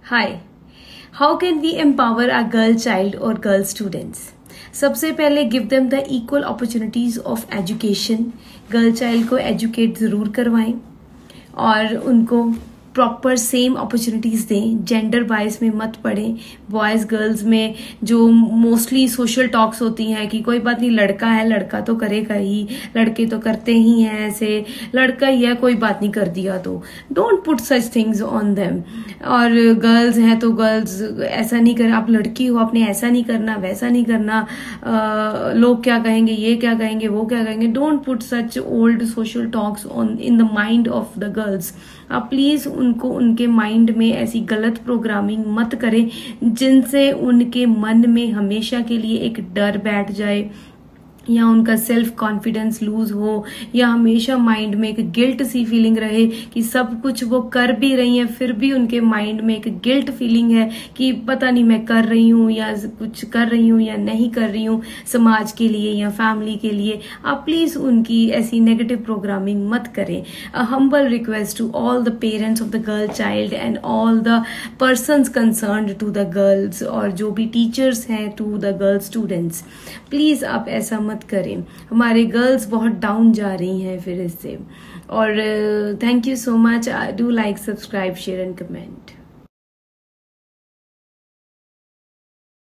Hi, how can we empower our girl child or girl students? सबसे पहले give them the equal opportunities of education. Girl child को educate ज़रूर करवाएं और उनको प्रॉपर सेम अपॉर्चुनिटीज दें। जेंडर बाइस में मत पड़ें। बॉयज़ गर्ल्स में जो मोस्टली सोशल टॉक्स होती हैं कि कोई बात नहीं, लड़का है, लड़का तो करेगा ही, लड़के तो करते ही हैं, ऐसे लड़का ही है, कोई बात नहीं, कर दिया तो। Don't put such things on them. और गर्ल्स हैं तो गर्ल्स ऐसा नहीं करें, आप लड़की हो, आपने ऐसा नहीं करना, वैसा नहीं करना, लोग क्या कहेंगे, ये क्या कहेंगे, वो क्या कहेंगे। Don't put such old social talks on in the mind of the girls. आप प्लीज उनको उनके माइंड में ऐसी गलत प्रोग्रामिंग मत करें जिनसे उनके मन में हमेशा के लिए एक डर बैठ जाए, या उनका सेल्फ कॉन्फिडेंस लूज हो, या हमेशा माइंड में एक गिल्ट सी फीलिंग रहे कि सब कुछ वो कर भी रही हैं फिर भी उनके माइंड में एक गिल्ट फीलिंग है कि पता नहीं मैं कर रही हूँ या कुछ कर रही हूँ या नहीं कर रही हूँ समाज के लिए या फैमिली के लिए। आप प्लीज उनकी ऐसी नेगेटिव प्रोग्रामिंग मत करें। A humble request to all the parents of the girl child and all the persons concerned to the girls, और जो भी टीचर्स हैं to the girl students, please आप ऐसा मत करें। हमारे गर्ल्स बहुत डाउन जा रही हैं फिर इससे। और thank you so much. Do like, subscribe, share and comment.